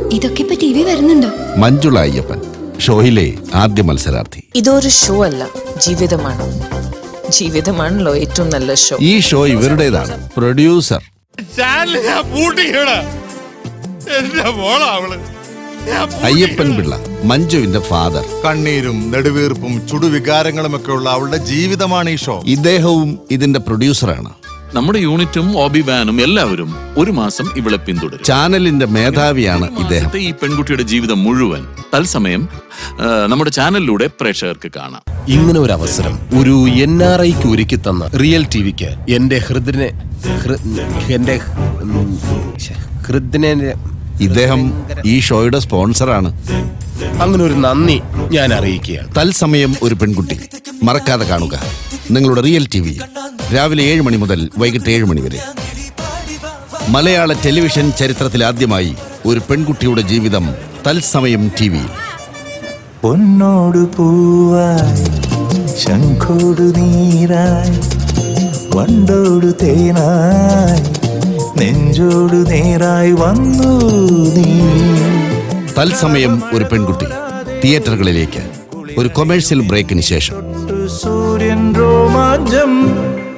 ഇതൊക്കെ ഇപ്പൊ ടിവി വരുന്നുണ്ടോ? മഞ്ജുള അയ്യപ്പൻ ഷോയിലെ ആദ്യ മത്സരാർത്ഥി. ഇതൊരു ഷോ അല്ല, ജീവിതമാണ്. ജീവിതമാണല്ലോ ഏറ്റവും നല്ല ഷോ. ഈ ഷോ ഇവരുടേതാണ്. പ്രൊഡ്യൂസർ അയ്യപ്പൻ പിള്ള, മഞ്ജുവിന്റെ ഫാദർ. കണ്ണീരും നെടുവീർപ്പും ചുടുവികാരങ്ങളും ഒക്കെ ഉള്ള അവളുടെ ജീവിതമാണ് ഈ ഷോ. ഇദ്ദേഹവും ഇതിന്റെ പ്രൊഡ്യൂസറാണ്. നമ്മുടെ യൂണിറ്റും ഓബി വാനും എല്ലാവരും ഒരു മാസം ഇവളെ പിന്തുടരും. ചാനലിന്റെ മേധാവിയാണ് ഇദ്ദേഹം. ഈ പെൺകുട്ടിയുടെ ജീവിതം മുഴുവൻ തത്സമയം നമ്മുടെ ചാനലിലൂടെ പ്രേക്ഷകർക്ക് കാണാം. ഇങ്ങനെ ഒരു അവസരം ഒരു NRIക്ക് ഒരുക്കി തന്ന റിയൽ ടിവിക്ക് എന്റെ ഹൃദയ ഇദ്ദേഹം ഈ ഷോയുടെ സ്പോൺസറാണ്. അങ്ങനെ ഒരു നന്ദി ഞാൻ അറിയിക്കുകയാണ്. തത്സമയം ഒരു പെൺകുട്ടി മറക്കാതെ കാണുക. നിങ്ങളുടെ റിയൽ ടിവി രാവിലെ 7 മണി മുതൽ വൈകിട്ട് 7 മണി വരെ. മലയാള ടെലിവിഷൻ ചരിത്രത്തിൽ ആദ്യമായി ഒരു പെൺകുട്ടിയുടെ ജീവിതം തത്സമയം ടിവിയിൽ. പൊന്നോട് പൂവായി ശംഖോട് നീരായി വണ്ടോട് തേനായി നെഞ്ചോട് നേരായി വന്നു നീ. തത്സമയം ഒരു പെൺകുട്ടി തിയേറ്ററുകളിലേക്ക് ഒരു കൊമേഴ്സ്യൽ ബ്രേക്കിന് ശേഷം. സൂര്യൻ രോമാഞ്ചം